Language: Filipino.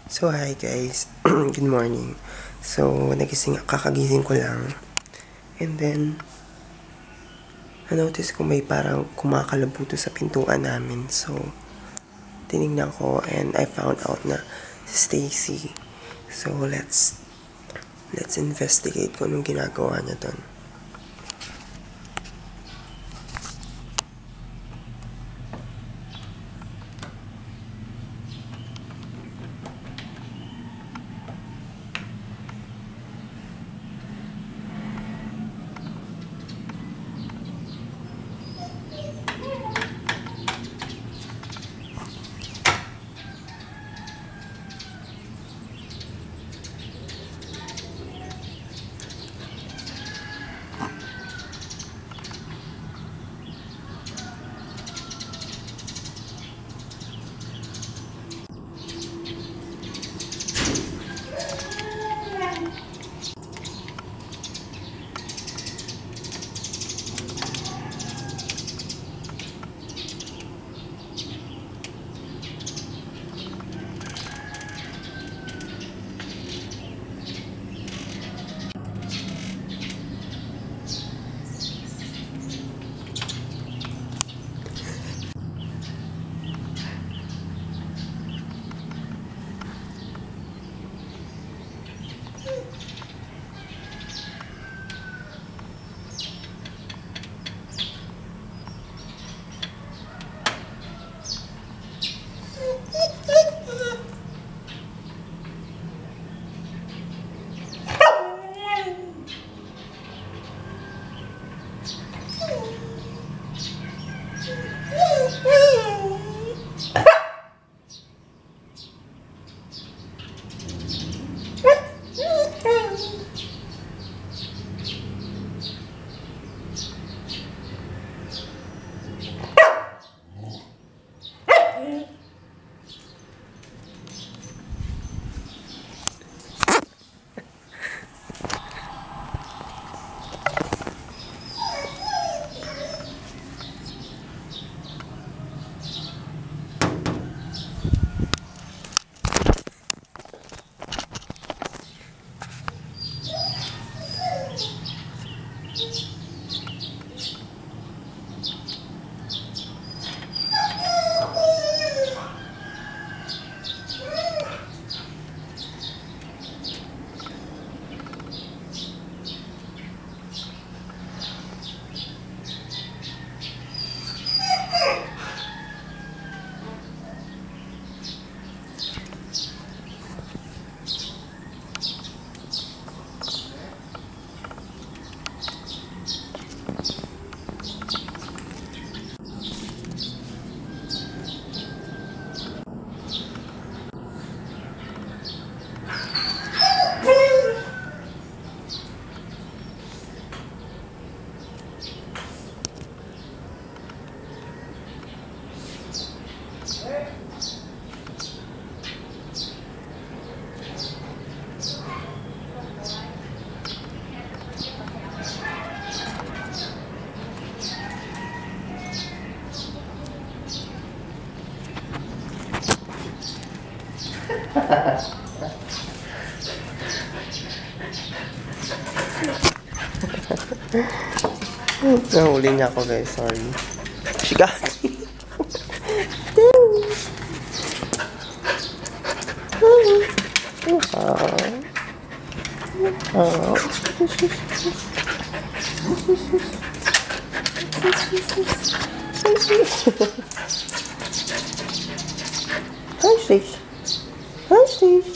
So, hi guys. Good morning. So, kakagising ko lang. And then, na-notice ko may parang kumakalabuto sa pintuan namin. So, tinignan ko and I found out na si Stacy. So, let's investigate kung anong ginagawa niya doon. Nahuli niya ako guys, sorry. Shiga! Hi, Stacy. Hi, Stacy.